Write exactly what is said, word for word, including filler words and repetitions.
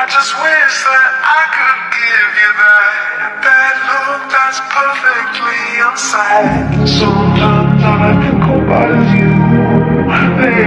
just wish that I could give you that, that look that's perfectly unsaid. Sometimes all I think about is you.